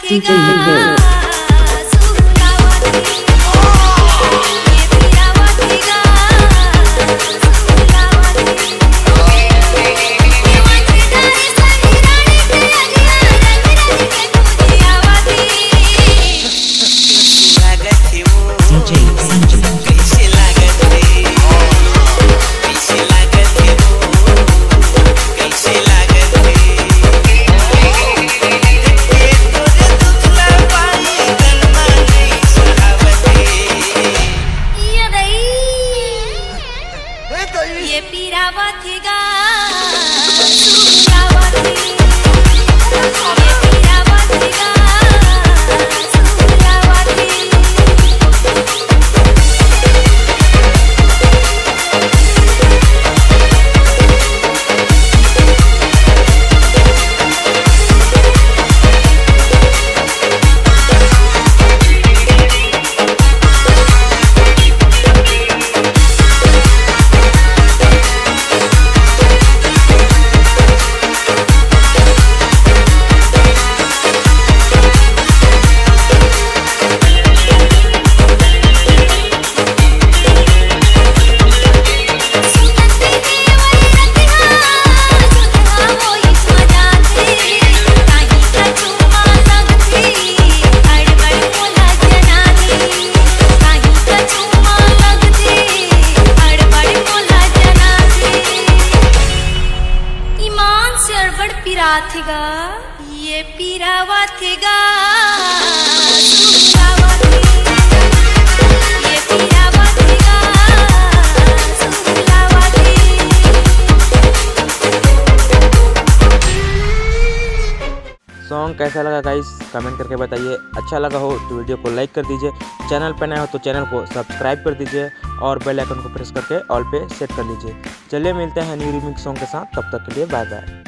ये पीरावती गा पिराथिगा ये पीरावतीगा ये पीरावतीगा सॉन्ग कैसा लगा गाइस कमेंट करके बताइए। अच्छा लगा हो तो वीडियो को लाइक कर दीजिए, चैनल पर नए हो तो चैनल को सब्सक्राइब कर दीजिए और बेल आइकन को प्रेस करके ऑल पे सेट कर लीजिए। चलिए मिलते हैं न्यू रिमिक्स सॉन्ग के साथ, तब तक के लिए बाय बाय।